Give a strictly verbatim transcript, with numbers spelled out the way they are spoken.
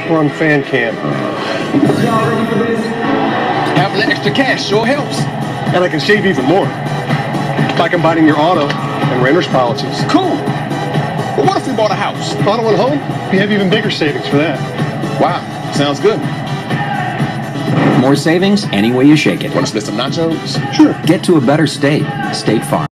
run fan cam. Having the extra cash sure helps. And I can save even more by combining your auto and renter's policies. Cool. But what if we bought a house? Auto and home, we have even bigger savings for that. Wow, sounds good. More savings any way you shake it. Want us to get some nachos? Sure. Get to a better state. State Farm.